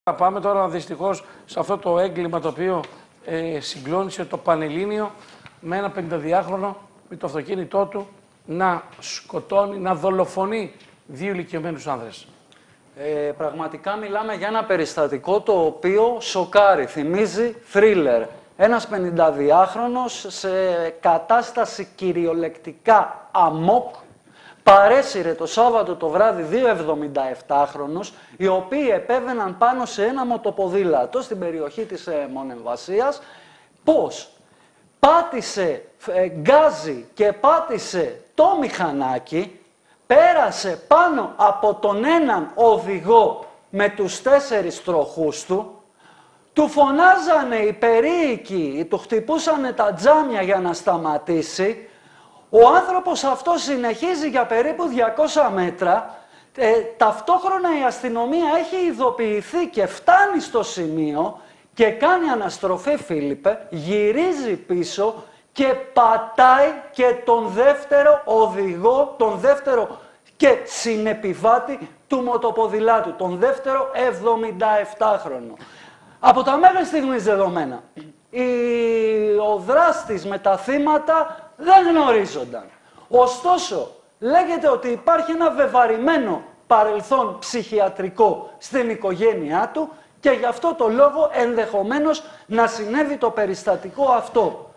Πάμε τώρα δυστυχώς σε αυτό το έγκλημα το οποίο συγκλώνησε το Πανελλήνιο με ένα 52χρονο με το αυτοκίνητό του να σκοτώνει, να δολοφονεί δύο ηλικιωμένους άνδρες. Πραγματικά μιλάμε για ένα περιστατικό το οποίο σοκάρει, θυμίζει θρίλερ. Ένας 52χρονος σε κατάσταση κυριολεκτικά αμόκ παρέσυρε το Σάββατο το βράδυ δύο 77χρονους, οι οποίοι επέβαιναν πάνω σε ένα μοτοποδήλατο στην περιοχή της Μονεμβασίας. Πώς? Πάτησε γκάζι και πάτησε το μηχανάκι, πέρασε πάνω από τον έναν οδηγό με τους 4 τροχούς του φωνάζανε οι περίοικοι, του χτυπούσανε τα τζάμια για να σταματήσει. Ο άνθρωπος αυτός συνεχίζει για περίπου 200 μέτρα, ταυτόχρονα η αστυνομία έχει ειδοποιηθεί και φτάνει στο σημείο και κάνει αναστροφή, Φίλιππε, γυρίζει πίσω και πατάει και τον δεύτερο οδηγό, τον δεύτερο και συνεπιβάτη του μοτοποδηλάτου, τον δεύτερο 77χρονο. Από τα μέχρι στιγμής δεδομένα, ο δράστης με τα θύματα δεν γνωρίζονταν. Ωστόσο, λέγεται ότι υπάρχει ένα βεβαρημένο παρελθόν ψυχιατρικό στην οικογένειά του και γι' αυτό το λόγο ενδεχομένως να συνέβη το περιστατικό αυτό.